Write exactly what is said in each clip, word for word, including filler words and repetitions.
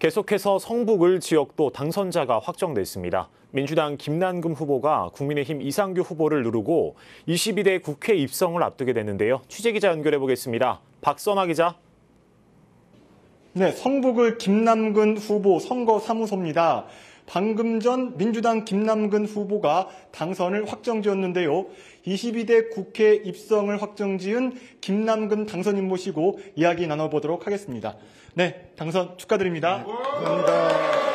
계속해서 성북을 지역도 당선자가 확정됐습니다. 민주당 김남근 후보가 국민의힘 이상규 후보를 누르고 이십이 대 국회 입성을 앞두게 됐는데요. 취재기자 연결해 보겠습니다. 박선화 기자. 네, 성북을 김남근 후보 선거사무소입니다. 방금 전 민주당 김남근 후보가 당선을 확정지었는데요. 이십이 대 국회 입성을 확정지은 김남근 당선인 모시고 이야기 나눠보도록 하겠습니다. 네, 당선 축하드립니다. 감사합니다.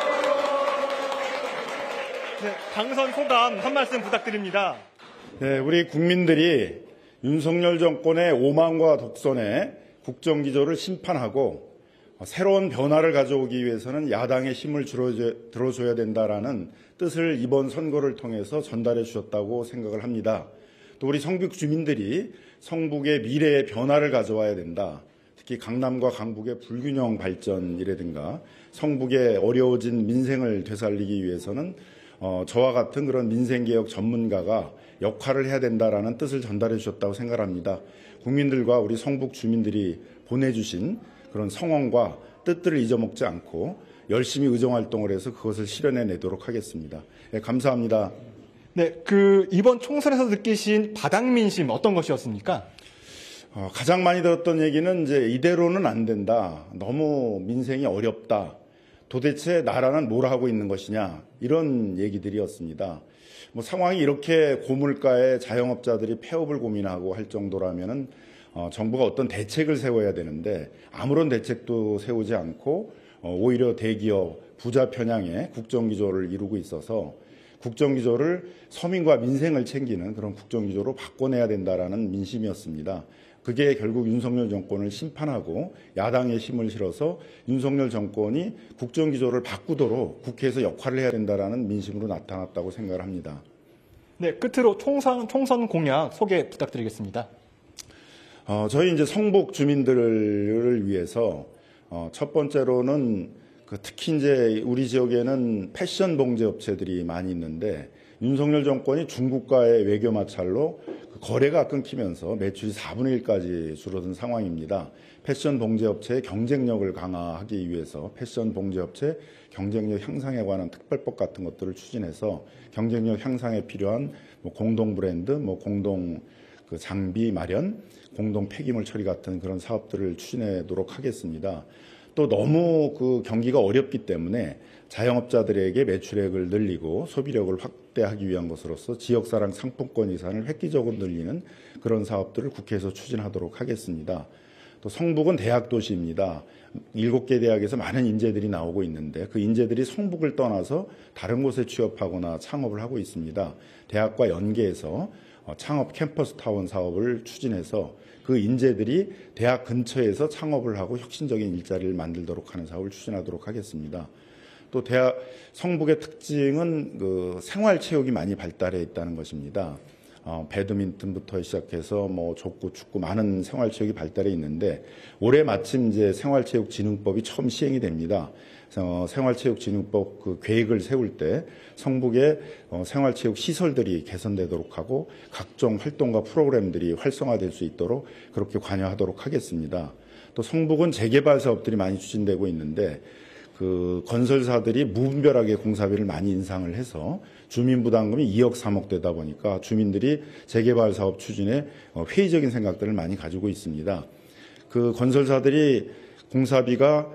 네, 당선 소감 한 말씀 부탁드립니다. 네, 우리 국민들이 윤석열 정권의 오만과 독선에 국정기조를 심판하고 새로운 변화를 가져오기 위해서는 야당의 힘을 들어줘야 된다라는 뜻을 이번 선거를 통해서 전달해 주셨다고 생각을 합니다. 또 우리 성북 주민들이 성북의 미래의 변화를 가져와야 된다. 특히 강남과 강북의 불균형 발전이라든가 성북의 어려워진 민생을 되살리기 위해서는 어, 저와 같은 그런 민생개혁 전문가가 역할을 해야 된다라는 뜻을 전달해 주셨다고 생각합니다. 국민들과 우리 성북 주민들이 보내주신 그런 성원과 뜻들을 잊어먹지 않고 열심히 의정활동을 해서 그것을 실현해내도록 하겠습니다. 네, 감사합니다. 네, 그 이번 총선에서 느끼신 바닥민심 어떤 것이었습니까? 어, 가장 많이 들었던 얘기는 이제 이대로는 안 된다. 너무 민생이 어렵다. 도대체 나라는 뭘 하고 있는 것이냐. 이런 얘기들이었습니다. 뭐 상황이 이렇게 고물가에 자영업자들이 폐업을 고민하고 할 정도라면은 어, 정부가 어떤 대책을 세워야 되는데 아무런 대책도 세우지 않고 어, 오히려 대기업 부자 편향의 국정기조를 이루고 있어서 국정기조를 서민과 민생을 챙기는 그런 국정기조로 바꿔내야 된다라는 민심이었습니다. 그게 결국 윤석열 정권을 심판하고 야당의 힘을 실어서 윤석열 정권이 국정기조를 바꾸도록 국회에서 역할을 해야 된다라는 민심으로 나타났다고 생각을 합니다. 네, 끝으로 총선, 총선 공약 소개 부탁드리겠습니다. 어, 저희 이제 성북 주민들을 위해서 어, 첫 번째로는 그 특히 이제 우리 지역에는 패션 봉제 업체들이 많이 있는데 윤석열 정권이 중국과의 외교 마찰로 그 거래가 끊기면서 매출이 사분의 일까지 줄어든 상황입니다. 패션 봉제 업체의 경쟁력을 강화하기 위해서 패션 봉제 업체 경쟁력 향상에 관한 특별법 같은 것들을 추진해서 경쟁력 향상에 필요한 뭐 공동 브랜드, 뭐 공동 그 장비 마련, 공동 폐기물 처리 같은 그런 사업들을 추진하도록 하겠습니다. 또 너무 그 경기가 어렵기 때문에 자영업자들에게 매출액을 늘리고 소비력을 확대하기 위한 것으로서 지역사랑 상품권 예산을 획기적으로 늘리는 그런 사업들을 국회에서 추진하도록 하겠습니다. 또 성북은 대학 도시입니다. 일곱 개 대학에서 많은 인재들이 나오고 있는데 그 인재들이 성북을 떠나서 다른 곳에 취업하거나 창업을 하고 있습니다. 대학과 연계해서 창업 캠퍼스 타운 사업을 추진해서 그 인재들이 대학 근처에서 창업을 하고 혁신적인 일자리를 만들도록 하는 사업을 추진하도록 하겠습니다. 또 대학 성북의 특징은 그 생활체육이 많이 발달해 있다는 것입니다. 어, 배드민턴부터 시작해서 뭐 족구, 축구 많은 생활체육이 발달해 있는데 올해 마침 이제 생활체육진흥법이 처음 시행이 됩니다. 어, 생활체육진흥법 그 계획을 세울 때 성북의 어, 생활체육 시설들이 개선되도록 하고 각종 활동과 프로그램들이 활성화될 수 있도록 그렇게 관여하도록 하겠습니다. 또 성북은 재개발 사업들이 많이 추진되고 있는데 그 건설사들이 무분별하게 공사비를 많이 인상을 해서 주민 부담금이 이억 삼억 되다 보니까 주민들이 재개발 사업 추진에 회의적인 생각들을 많이 가지고 있습니다. 그 건설사들이 공사비가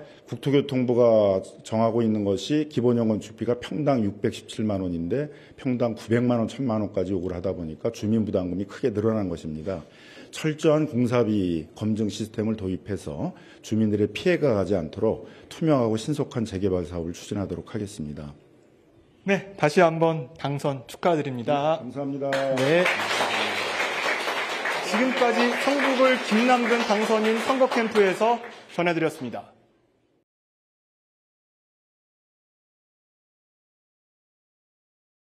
국토교통부가 정하고 있는 것이 기본형 건축비가 평당 육백십칠만 원인데 평당 구백만 원, 천만 원까지 요구를 하다 보니까 주민 부담금이 크게 늘어난 것입니다. 철저한 공사비 검증 시스템을 도입해서 주민들의 피해가 가지 않도록 투명하고 신속한 재개발 사업을 추진하도록 하겠습니다. 네, 다시 한번 당선 축하드립니다. 네, 감사합니다. 네. 지금까지 성북을 김남근 당선인 선거 캠프에서 전해드렸습니다.